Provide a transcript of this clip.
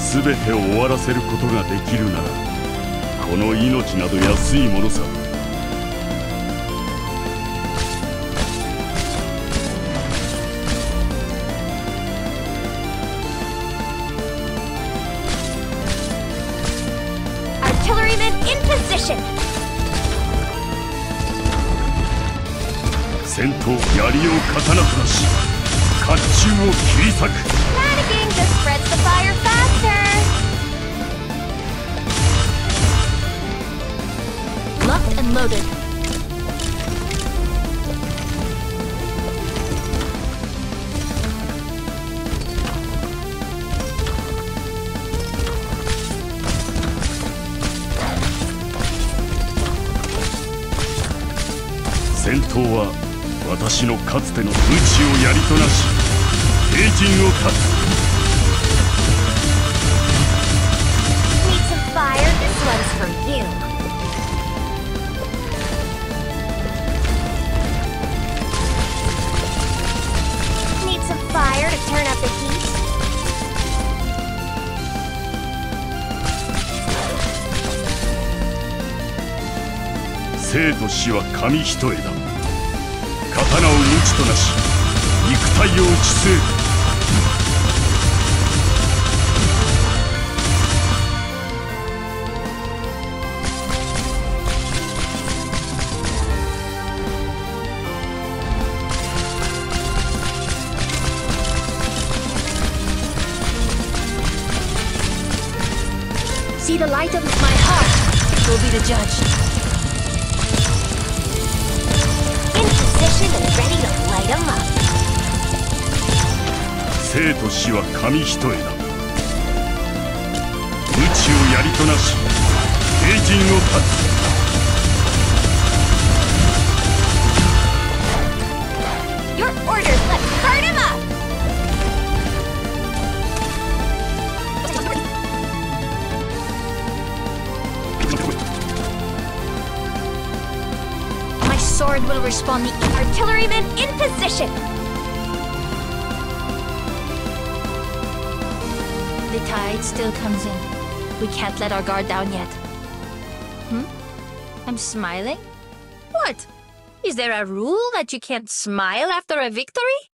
全てを終わらせることができるなら、この命など安いものさ。 Artilleryman in position. 戦闘槍を刀となし、甲冑を切り裂く。 Panicking just spreads the fire faster. Locked and loaded. 戦闘は私のかつての無知を槍となし、兵陣を断つ。 Need some fire? This one's for you. Need some fire to turn up the heat? 生と死は紙一重だ。刀を無知となし、肉体を打ち据える。 See the light of my heart will be the judge. In position and ready to light 'em up. 生と死は紙一重だ。無知を槍となし、兵陣を断つ。 Your orders, let's burn him up! My sword will respond. The artilleryman in position! The tide still comes in. We can't let our guard down yet. I'm smiling? What? Is there a rule that you can't smile after a victory?